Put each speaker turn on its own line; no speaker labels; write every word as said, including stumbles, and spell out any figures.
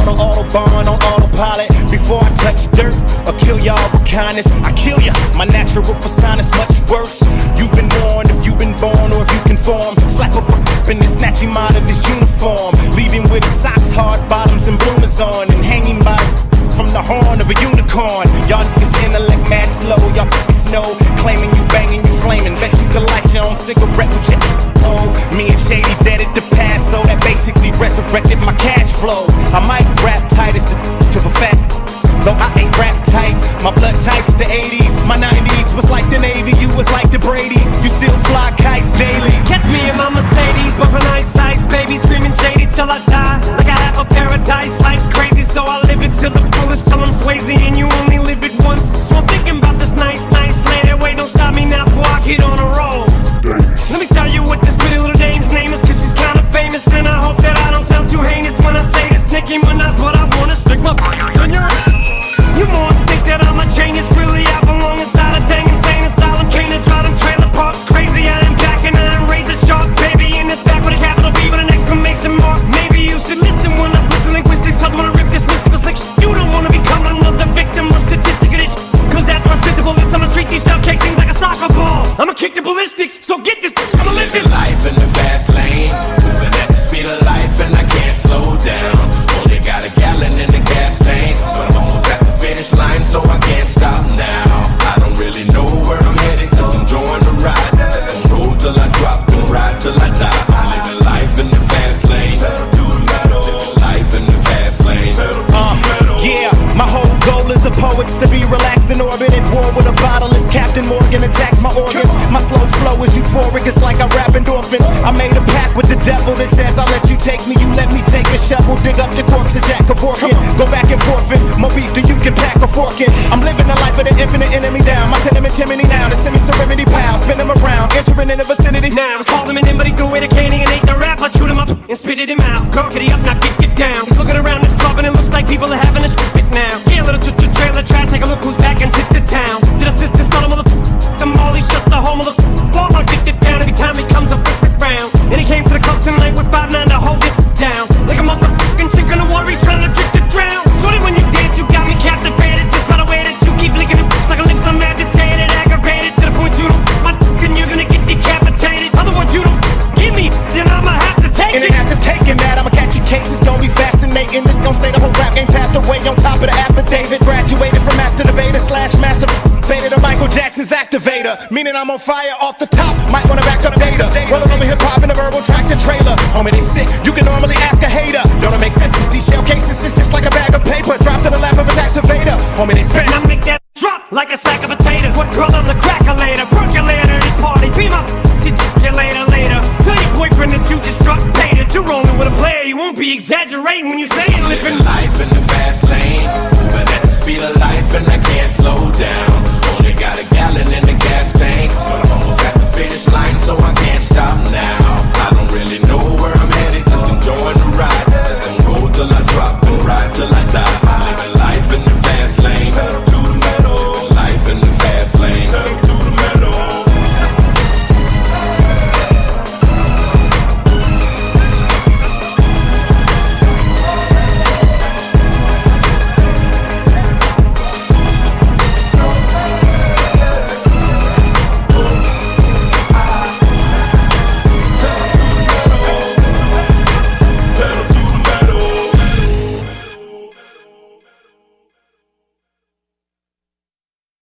auto, autobahn on autopilot. Before I touch dirt or kill y'all with kindness, I kill ya. My natural persona is much worse. You've been warned if you've been born or if you conform. Slap up a and then snatch him out of his uniform. Leave him with his socks, hard bottoms, and bloomers on, and hanging by his from the horn of a unicorn. Y'all niggas intellect mad slow. Y'all niggas know, claiming you banging, you flaming. Bet you could light your own cigarette with your oh. Me and Shady dead at the past, so that basically resurrected my cash flow. I might rap tight as the of a fat, though I ain't rap tight. My blood type's the eighties. My nineties was like the Navy, you was like the Brady's. You still fly kites daily.
Catch me in my Mercedes, bumping ice ice, baby, screaming Shady till I die. Like I have a paradise, life's crazy, so I live it till the fullest, till I'm Swayze, and you only live it once. So I'm thinking about this nice, nice lady. Wait, don't stop me now before I get on a roll. Let me tell you what this pretty little dame's name is, cause she's kinda famous, and I hope that I don't sound too heinous when I say this. Nicki Minaj, what I wanna stick my on your. You more think that I'm a genius, really I belong inside a dang insane asylum. Can't draw them trailer parks crazy. I am back and I am razor sharp, baby, in this back with a capital B with an exclamation mark. Maybe you should listen when I flip the linguistics, cause I wanna rip this mystical slick sh- You don't wanna become another victim or statistic of this sh- Cause after I spit the bullets, I'ma treat these shell casings like a soccer ball. I'ma kick the ballistics, so get this, I'ma live this
life in the fast lane, moving at the speed of life and I can't slow down. Only got a gallon in the gas tank, but I'm almost at the finish line, so I can't stop now. I don't really know where I'm headed, cause I'm enjoying the ride. Just gonna roll till I drop and ride till I die. I'm living life in the fast lane, living life in the fast lane.
Uh, yeah, my whole goal as a poet's to be relaxed in orbit at war with a bottle as Captain Morgan attacks my organs. My slow flow is euphoric, it's like I rap endorphins. I made a pact with the devil that says I'll let you take me, you let me take a shovel, dig up the corpse of Jack Kevorkian. Go back and forfeit, more beef than you can pack a fork in. I'm living the life of the infinite enemy down. My tenement chimney now, the semi-serenity pal. Spin him around, entering in the vicinity.
Now I was calling him in, but he threw away the candy and ate the rap. I chewed him up and spitted him out. Corkety up, now get get down. He's looking around this club and it looks like people are having a shit now. Yeah, little ch ch trailer trash, take a look who's back and tip to town. Did a sister start a mother the Molly's just the home of the ball. I get it down every time he comes up round. And he came to the club tonight with five nine to hold this down. Like a motherfucking chick in the water, he's trying to trick to drown. Shorty, when you dance, you got me captivated just by the way that you keep licking them like a lips. I'm agitated, aggravated to the point you don't my and you're gonna get decapitated. Other words, you don't give me, then I'ma have to take
and
it.
And after taking that, I'ma catch your case. It's gonna be fascinating. This gon' say the whole rap game passed away on top of the affidavit. Graduated from master debater slash massive beta to Michael Jackson's activator. Meaning I'm on fire off the top. Might wanna back up the data. Rolling over hip hop in a verbal tractor trailer. Homie, they sick. You can normally ask a hater. Don't it make sense? These shell cases, it's just like a bag of paper dropped in the lap of a tax evader. Homie, they spin.
And I make that drop like a sack of potatoes. What girl on the